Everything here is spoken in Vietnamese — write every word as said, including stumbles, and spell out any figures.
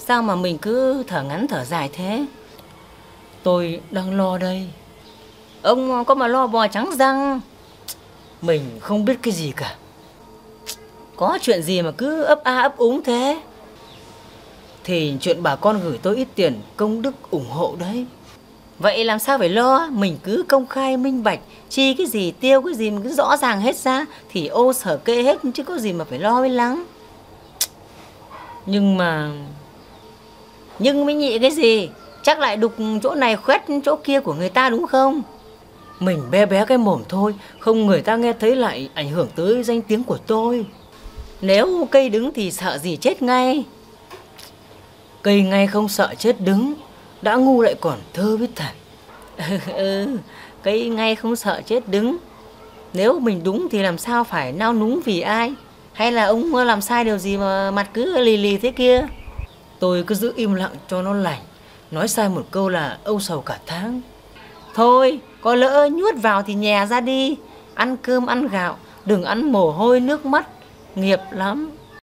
Sao mà mình cứ thở ngắn thở dài thế? Tôi đang lo đây. Ông có mà lo bò trắng răng. Mình không biết cái gì cả. Có chuyện gì mà cứ ấp a ấp úng thế? Thì chuyện bà con gửi tôi ít tiền công đức ủng hộ đấy. Vậy làm sao phải lo? Mình cứ công khai minh bạch, chi cái gì tiêu cái gì mình cứ rõ ràng hết ra, thì ô sở kê hết chứ có gì mà phải lo với lắng. Nhưng mà... Nhưng mới nhị cái gì? Chắc lại đục chỗ này khoét chỗ kia của người ta đúng không? Mình bé bé cái mồm thôi, không người ta nghe thấy lại ảnh hưởng tới danh tiếng của tôi. Nếu cây đứng thì sợ gì chết ngay. Cây ngay không sợ chết đứng, đã ngu lại còn thơ biết thật. Ừ, cây ngay không sợ chết đứng. Nếu mình đúng thì làm sao phải nao núng vì ai? Hay là ông làm sai điều gì mà mặt cứ lì lì thế kia? Tôi cứ giữ im lặng cho nó lành. Nói sai một câu là âu sầu cả tháng. Thôi, có lỡ nhuốt vào thì nhè ra đi. Ăn cơm ăn gạo, đừng ăn mồ hôi nước mắt. Nghiệp lắm.